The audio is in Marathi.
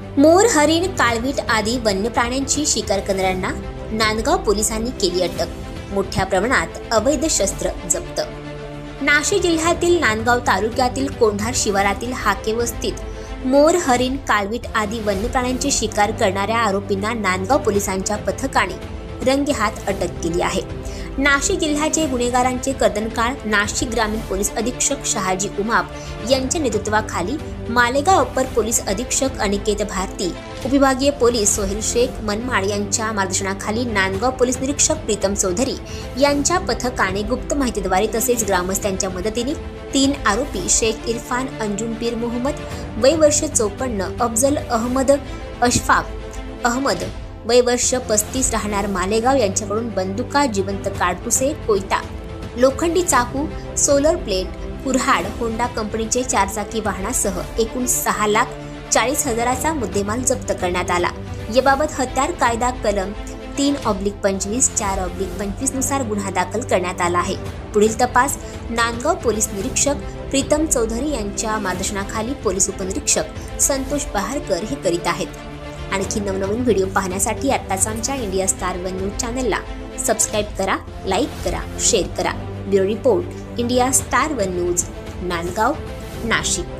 मोर, हरिण, काळवीट आदी वन्य प्राण्यांची शिकार करणाऱ्यांना नांदगाव पोलिसांनी केली अटक. मोठ्या प्रमाणात अवैध शस्त्र जप्त. नाशिक जिल्ह्यातील नांदगाव तालुक्यातील कोंढार शिवारातील हाके वस्तीत मोर, हरिण, काळवीट आदी वन्य प्राण्यांची शिकार करणाऱ्या आरोपींना नांदगाव पोलिसांच्या पथकाने रंगेहात अटक केली आहे. नाशिक जिल्ह्याचे गुन्हेगारांचे कर्दनकाळ नाशिक ग्रामीण पोलीस अधीक्षक शहाजी उमाप यांच्या नेतृत्वाखाली मालेगाव अप्पर पोलीस अधीक्षक अनिकेत भारती, उपविभागीय पोलीस सोहेल शेख मनमाड यांच्या मार्गदर्शनाखाली नांदगाव पोलीस निरीक्षक प्रीतम चौधरी यांच्या पथकाने गुप्त माहितीद्वारे तसेच ग्रामस्थांच्या मदतीने 3 आरोपी शेख इरफान अंजुम पीर मोहम्मद वय वर्ष 54, अफजल अहमद अशफाक अहमद वय वर्ष 35 राहणार मालेगाव यांच्याकडून बंदुका, जिवंत काडतुसे, कोयता, लोखंडी चाकू, सोलर प्लेट, कुऱ्हाड, होंडा कंपनीचे 4 चाकी वाहनासह एकूण 6,40,000चा मुद्देमाल जप्त करण्यात आला. याबाबत हत्यार कायदा कलम 3/25, 4/25 नुसार गुन्हा दाखल करण्यात आला आहे. पुढील तपास नांदगाव पोलीस निरीक्षक प्रीतम चौधरी यांच्या मार्गदर्शनाखाली पोलीस उपनिरीक्षक संतोष बहारकर हे करीत आहेत. आणखी नवनवीन व्हिडिओ पाहण्यासाठी आत्ताच आमच्या इंडिया स्टार 1 न्यूज चॅनलला सबस्क्राईब करा, लाईक करा, शेअर करा. Bureau report, India star 1 news, Nandgaon, Nashik.